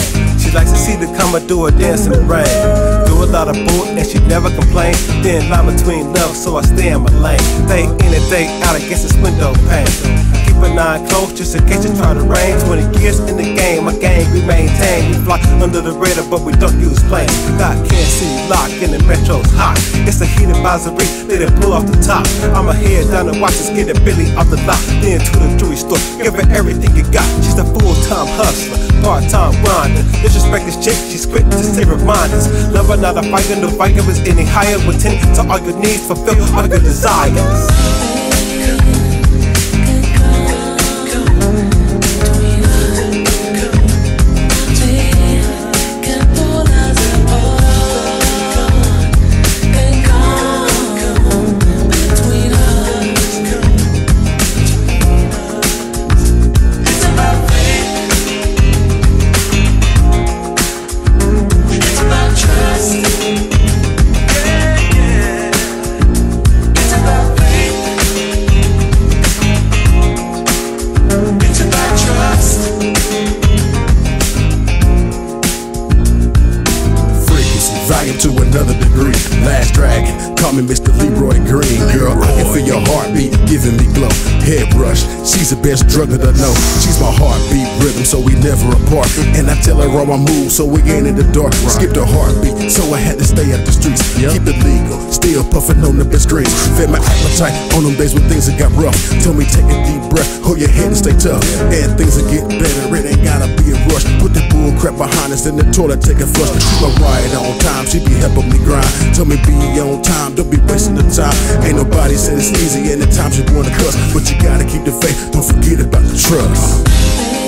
She likes to see the Commodore dance in the rain. Do a lot of bull and she never complain. Thin line between love, so I stay in my lane. Day in and day out against this window pane. Keep an eye close just in case you try to rain. 20 years in the game, my gang we maintain. We fly under the radar, but we don't use planes. God can't see lock in the metro's hot. It's a heat advisory, let it blow off the top. I'ma head down and watch us get a Billy off the lot. Then to the jewelry store, give her everything you got. She's a full-time hustler, part-time grinder. Disrespect this chick, she's quick to say reminders. Love her not a fighter, no fighter is any higher. With 10 to all your needs, fulfill all your desires. To another degree, Last Dragon, call me Mr. Leroy Green. Girl, I can feel your heartbeat giving me glow. Head rush, she's the best drug that I know. She's my heartbeat rhythm, so we never apart. And I tell her all my moves, so we ain't in the dark. Skipped a heartbeat, so I had to stay out the streets. Keep it legal, still puffing on the best greens. Fed my appetite on them days when things got rough. Told me take a deep breath, hold your head and stay tough. And things will get better, it ain't gotta be a rush. Put the bull crap behind us in the toilet, take a flush. She's my ride on time, she be helping me grind. Told me be on time, don't be wasting the time. Ain't nobody said it's easy, and at times you wanna cuss, but you gotta keep the faith, don't forget about the trust.